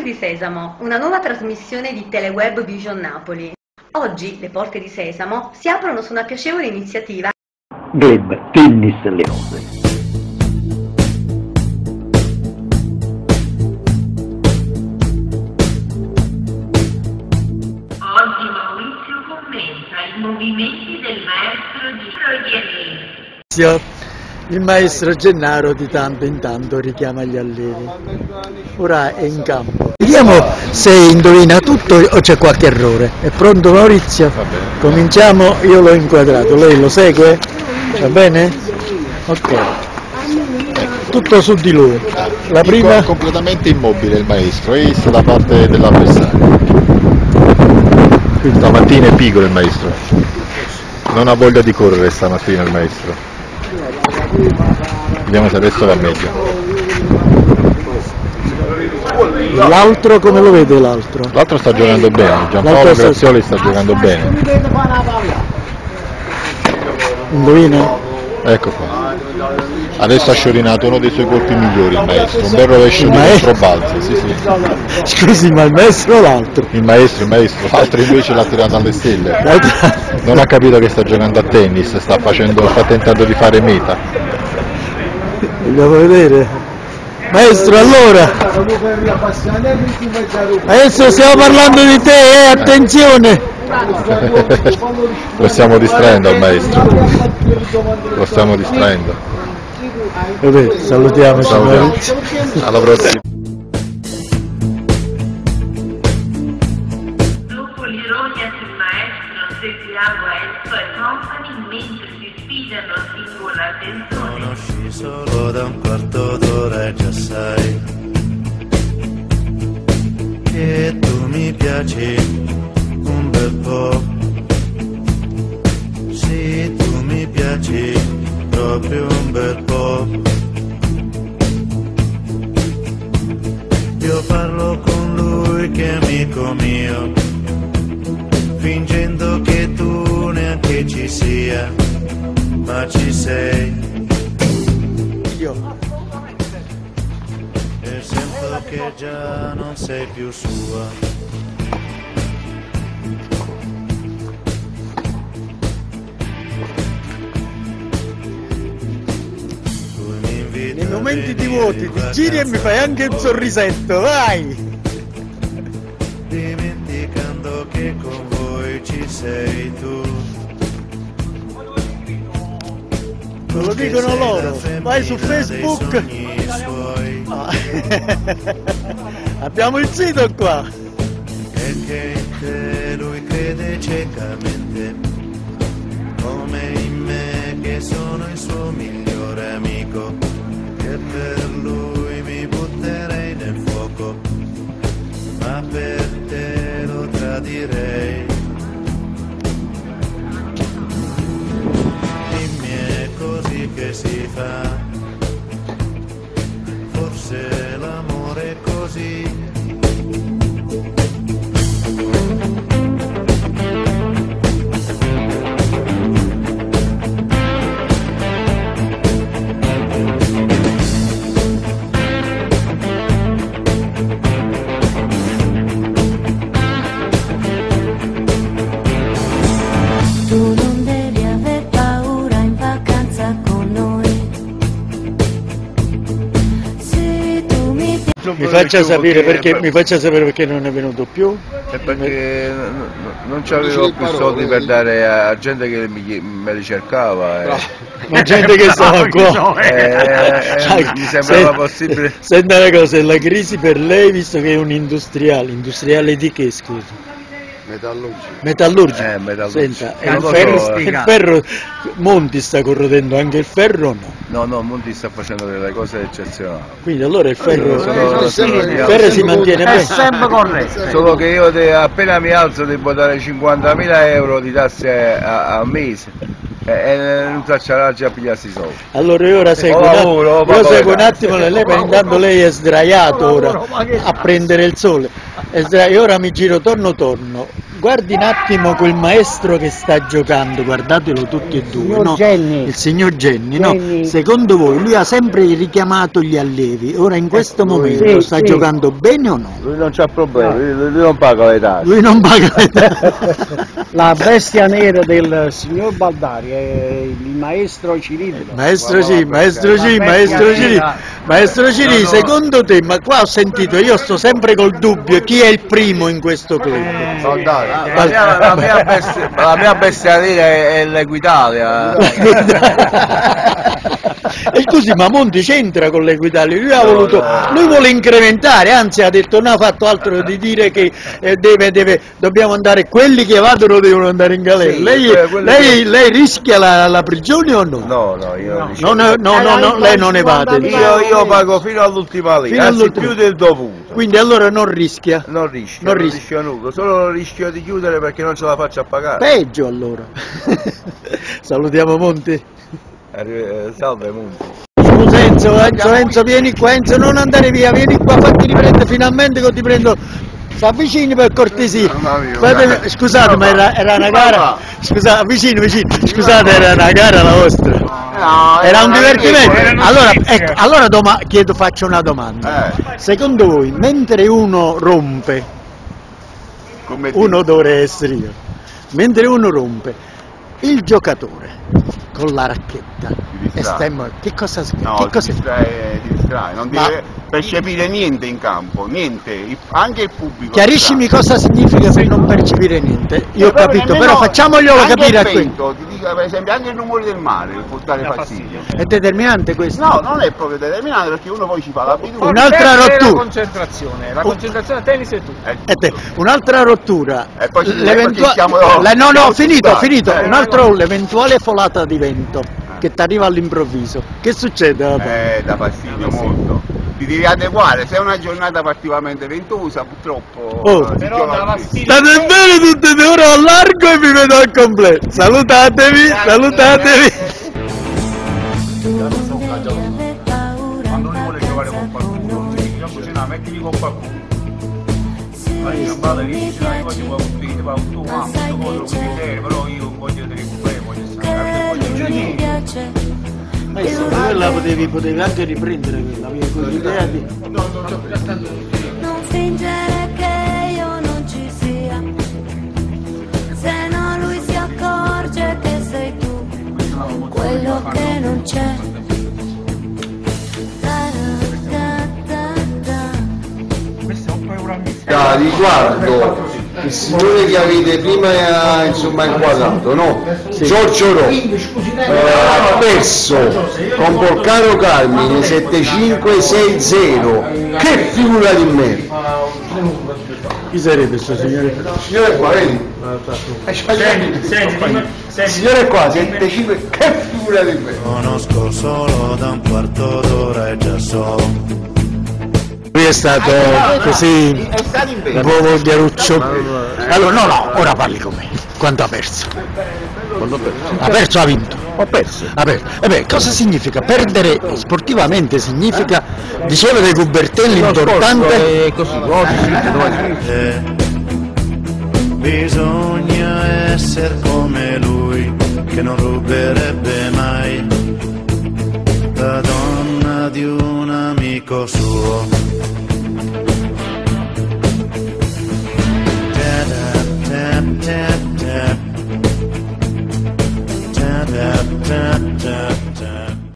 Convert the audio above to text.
di Sesamo, una nuova trasmissione di Teleweb Vision Napoli. Oggi le porte di Sesamo si aprono su una piacevole iniziativa. Gleb, tennis le rose. Oggi Maurizio commenta i movimenti del maestro di Ieni. Il maestro Gennaro di tanto in tanto richiama gli allievi. Ora è in campo. Vediamo se indovina tutto o c'è qualche errore. È pronto Maurizio? Va bene. Cominciamo, io l'ho inquadrato, lei lo segue? Va bene? Ok. Tutto su di lui. La prima... completamente immobile il maestro, hai visto da parte dell'avversario. Stamattina è pigro il maestro. Non ha voglia di correre stamattina il maestro. Vediamo se adesso va meglio. L'altro come lo vede l'altro? L'altro sta giocando bene, Giampaolo Grazioli sta giocando bene. Indovina? Ecco qua. Adesso ha sciorinato uno dei suoi colpi migliori il maestro, un bel rovescio di controbalzo, sì sì. Scusi, ma il maestro o l'altro? Il maestro, l'altro invece l'ha tirato alle stelle. Non ha capito che sta giocando a tennis, sta tentando di fare meta. Vogliamo vedere? Maestro, allora! Adesso stiamo parlando di te, attenzione! Lo stiamo distraendo al maestro. Lo stiamo distraendo. Vabbè, salutiamo. Alla prossima. Dopo l'ironia sul maestro seguiamo Enzo e Company mentre si sfidano singola canzone. Conosci solo da un quarto d'ora e già sai che tu mi piaci un bel po'. Sì, tu mi piaci proprio un bel po'. Io parlo con lui che è amico mio, fingendo che tu neanche ci sia, ma ci sei. E sento che già non sei più sua. Nei momenti di voti ti giri e mi fai anche un sorrisetto, vai! Dimenticando che con voi ci sei tu. Me lo dicono loro, vai su Facebook. Ah. Abbiamo il sito qua. E che in te lui crede ciecamente, come in me che sono il suo migliore amico, che per lui mi butterei nel fuoco, ma per te lo tradirei. Dimmi è così che si fa, forse l'amore è così. Mi faccia sapere perché non è venuto più. È perché non c'avevo più soldi per dare a gente che me li cercava. Ma gente che stava qua. Mi sembrava possibile. Senta una cosa, è la crisi per lei visto che è un industriale di che scusa? Metallurgico. Senta, il ferro, Monti sta corrodendo anche il ferro o no? No, Monti sta facendo delle cose eccezionali. Quindi allora il ferro si mantiene bene. È sempre corretto. Solo che io appena mi alzo devo dare 50.000 euro di tasse al mese. E non traccerà già pigliarsi i soldi. Allora io ora seguo un attimo lei, intanto lei è sdraiato ora a prendere il sole. E ora mi giro torno, guardi un attimo quel maestro che sta giocando, guardatelo tutti e due, no? Il signor Genni, no? Secondo voi lui ha sempre richiamato gli allievi, ora in questo momento sta giocando bene o no? Lui non c'ha problemi, lui non paga le tasse. Lui non paga le tasse. La bestia nera del signor Baldari è il maestro Cirillo. Maestro Ciri, secondo te, ma qua ho sentito, io sto sempre col dubbio, chi è il primo in questo club? La mia bestia nera è l'Equitalia. E scusi, ma Monti c'entra con l'Equitalia? Lui vuole incrementare, anzi ha detto non ha fatto altro di dire che dobbiamo andare, quelli che evadono devono andare in galera. Sì, lei rischia la prigione o no? No, io no, lei non evade. Io pago fino all'ultima linea, anzi più del dovuto. Quindi allora non rischia? Non rischio nulla, solo rischio di chiudere perché non ce la faccio a pagare. Peggio allora. Salutiamo Monti. Salve Monti. Enzo, vieni qua, Enzo, non andare via, vieni qua, fatti riprendere finalmente che ti prendo. Si avvicini per cortesia. Scusate, ma era una gara. Scusate, vicino. Scusate, era una gara la vostra. No, era un divertimento. Allora faccio una domanda. Secondo voi, mentre uno rompe, uno dovrei essere io, mentre uno rompe, il giocatore con la racchetta che cosa ti distrae, non deve percepire niente in campo, niente, anche il pubblico. Chiariscimi cosa significa per non percepire niente. Io ho capito, però facciamoglielo capire a quello. Ti dico, per esempio, anche il rumore del mare può dare fastidio. È determinante questo? No, non è proprio determinante perché uno poi ci fa l'abitudine. Un'altra rottura. La concentrazione a tennis è tutto. Un'altra rottura. E poi finito. Un altro, l'eventuale folata di vento che ti arriva all'improvviso. Che succede? Da fastidio molto. Ti devi adeguare, se è una giornata particolarmente ventosa purtroppo state bene tutte e due, ora a largo e vi vedo al completo. Salutatevi. Quando uno vuole giocare con qualcuno non si dice cucinare, mettili con qualcuno. Io voglio però io voglio delle cure, voglio stare. Maestro, quella potevi anche riprendere quell'idea di... Non fingere che io non ci sia, se no lui si accorge che sei tu, quello che non c'è. Riguardo il signore che avete prima inquadrato, no? Sì. Giorgio Ro ha perso con Polcano Carmine 7-5-6-0. Che figura di merda! Chi sarebbe questo signore? Signore qua, vedi? Signore qua, 7-5, che figura di merda! Conosco solo da un quarto d'ora e già so. Lui è stato così un po' volgaruccio. Allora no, ora parli con me. Quanto ha perso? Ha perso o ha vinto? Ho perso. Cosa significa? Perdere sportivamente significa, diceva De Coubertin, l'importante è così, bisogna essere come lui, che non ruberebbe mai la donna di un amico suo.